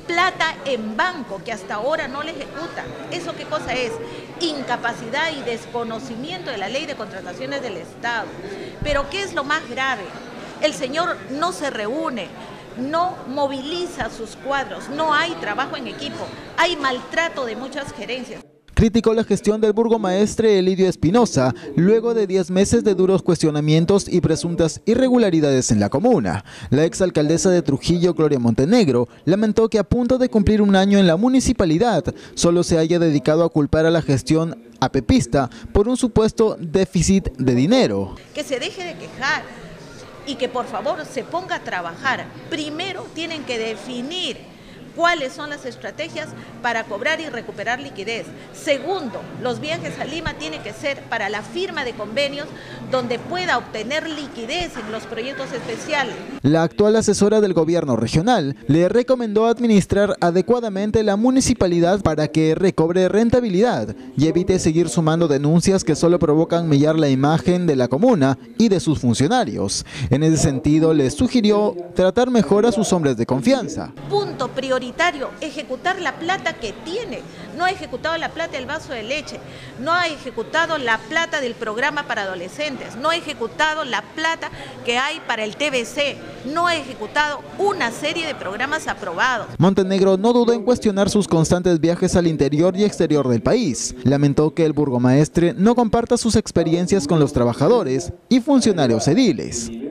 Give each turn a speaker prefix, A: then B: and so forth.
A: plata en banco que hasta ahora no le ejecuta. ¿Eso qué cosa es? Incapacidad y desconocimiento de la ley de contrataciones del Estado. Pero ¿qué es lo más grave? El señor no se reúne, no moviliza sus cuadros, no hay trabajo en equipo, hay maltrato de muchas gerencias.
B: Criticó la gestión del burgomaestre Elidio Espinosa, luego de 10 meses de duros cuestionamientos y presuntas irregularidades en la comuna. La exalcaldesa de Trujillo, Gloria Montenegro, lamentó que a punto de cumplir un año en la municipalidad, solo se haya dedicado a culpar a la gestión apepista por un supuesto déficit de dinero.
A: Que se deje de quejar y que por favor se ponga a trabajar. Primero tienen que definir cuáles son las estrategias para cobrar y recuperar liquidez. Segundo, los viajes a Lima tienen que ser para la firma de convenios donde pueda obtener liquidez en los proyectos especiales.
B: La actual asesora del gobierno regional le recomendó administrar adecuadamente la municipalidad para que recobre rentabilidad y evite seguir sumando denuncias que solo provocan mellar la imagen de la comuna y de sus funcionarios. En ese sentido, le sugirió tratar mejor a sus hombres de confianza.
A: Punto prioritario, ejecutar la plata que tiene. No ha ejecutado la plata del vaso de leche, no ha ejecutado la plata del programa para adolescentes, no ha ejecutado la plata que hay para el TBC, no ha ejecutado una serie de programas aprobados.
B: Montenegro no dudó en cuestionar sus constantes viajes al interior y exterior del país. Lamentó que el burgomaestre no comparta sus experiencias con los trabajadores y funcionarios ediles.